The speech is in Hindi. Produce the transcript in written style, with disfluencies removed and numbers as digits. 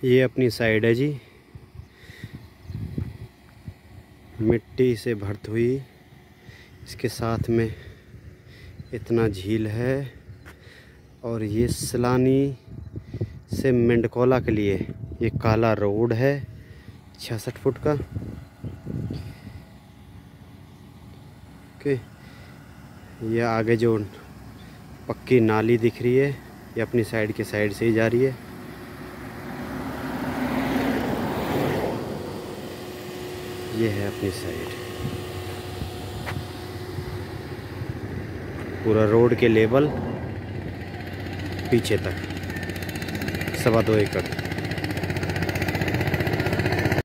ये अपनी साइड है जी, मिट्टी से भरती हुई। इसके साथ में इतना झील है। और ये सलानी से मेंढकोला के लिए ये काला रोड है 66 फुट का। ओके, ये आगे जो पक्की नाली दिख रही है ये अपनी साइड के साइड से ही जा रही है। ये है अपनी साइड, पूरा रोड के लेवल पीछे तक 2.25 एकड़।